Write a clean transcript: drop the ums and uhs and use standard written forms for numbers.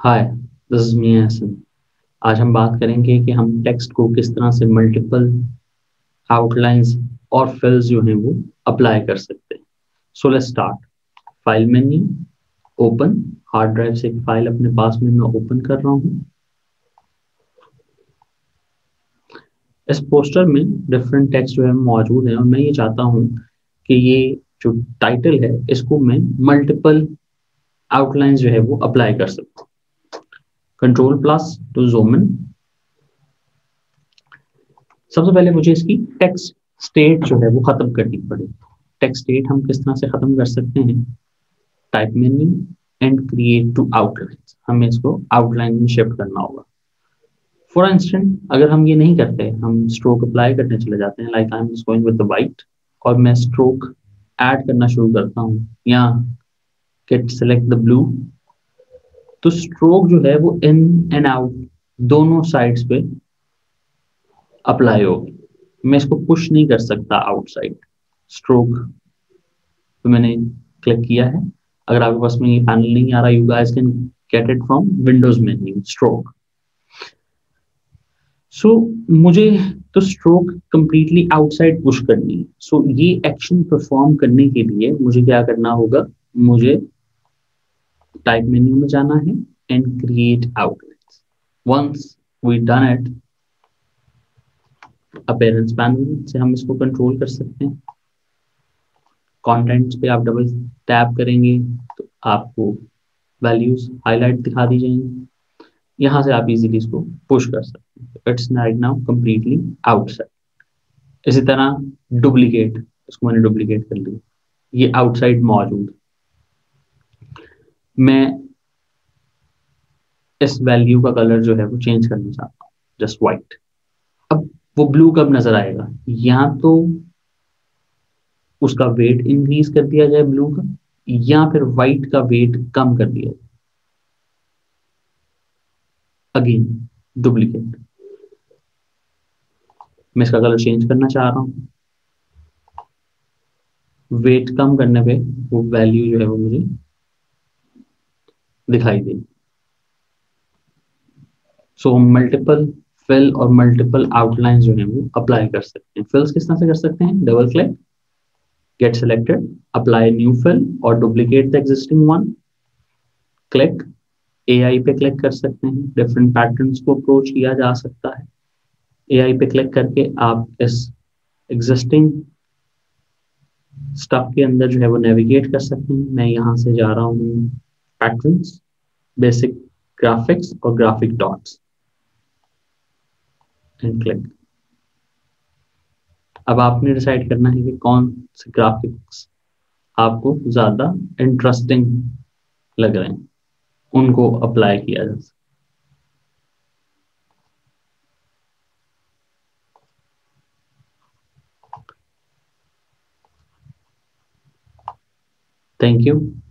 Hi, this is Miyan Hasan. आज हम बात करेंगे कि हम टेक्स्ट को किस तरह से मल्टीपल आउटलाइंस और फिल्स जो हैं वो अप्लाई कर सकते हैं। So let's start. File menu, open. Hard drive से एक फाइल अपने पास में मैं ओपन कर रहा हूँ। इस पोस्टर में डिफरेंट टेक्स्ट जो है मौजूद है और मैं ये चाहता हूँ कि ये जो टाइटल है इसको मैं मल्टीपल आउटलाइंस जो है वो अप्लाई कर सकता हूँ। Control plus two zoom in. सबसे पहले मुझे इसकी टेक्स्ट स्टेट जो है वो खत्म करनी पड़ेगी। टेक्स्ट स्टेट हम किस तरह से खत्म कर सकते हैं? Type menu and create to outline, हमें इसको आउटलाइन में शिफ्ट करना होगा। फॉर इंस्टेंट अगर हम ये नहीं करते, हम स्ट्रोक अप्लाई करने चले जाते हैं, like I am going with the white और मैं स्ट्रोक ऐड करना शुरू करता हूँ या गेट सेलेक्ट द ब्लू, तो स्ट्रोक जो है वो इन एंड आउट दोनों साइड्स पे अप्लाई होगी। मैं इसको पुश नहीं कर सकता आउटसाइड। स्ट्रोक तो मैंने क्लिक किया है। अगर आपके पास में ये पैनल नहीं आ रहा, you guys can get it from Windows menu stroke. So मुझे तो स्ट्रोक कंप्लीटली आउटसाइड पुश करनी है। सो ये एक्शन परफॉर्म करने के लिए मुझे क्या करना होगा? मुझे टाइप मेन्यू में जाना है and create outlines. Once we done it, appearance panel से हम इसको कंट्रोल कर सकते हैं। कंटेंट्स पे आप डबल टैप करेंगे तो आपको वैल्यूज हाईलाइट दिखा दी जाएंगी। यहाँ से आप इजीली इसको पुश कर सकते हैं। It's right now completely outside. इसी तरह डुप्लीकेट, इसको मैंने डुप्लीकेट कर लिया, ये आउटसाइड मौजूद। मैं इस वैल्यू का कलर जो है वो चेंज करना चाहता हूँ, जस्ट व्हाइट। अब वो ब्लू कब नजर आएगा? या तो उसका वेट इंक्रीज कर दिया जाए ब्लू का, या फिर व्हाइट का वेट कम कर दिया जाए। अगेन डुप्लीकेट, मैं इसका कलर चेंज करना चाह रहा हूँ। वेट कम करने पे वो वैल्यू जो है वो मुझे दिखाई देगी। सो हम मल्टीपल फिल और मल्टीपल आउटलाइन जो है वो अप्लाई कर सकते हैं। फिल्स किस तरह से कर सकते हैं? Double click, get selected, apply new fill और duplicate the existing one. Click, AI पे क्लिक कर सकते हैं। डिफरेंट पैटर्न्स को अप्रोच किया जा सकता है। एआई पे क्लिक करके आप इस एग्जिस्टिंग स्टफ के अंदर जो है वो नेविगेट कर सकते हैं। मैं यहाँ से जा रहा हूँ पैटर्न्स, बेसिक ग्राफिक्स और ग्राफिक डॉट्स एंड क्लिक। अब आपने डिसाइड करना है कि कौन से ग्राफिक्स आपको ज्यादा इंटरेस्टिंग लग रहे हैं, उनको अप्लाई किया जा सकता है। Thank you.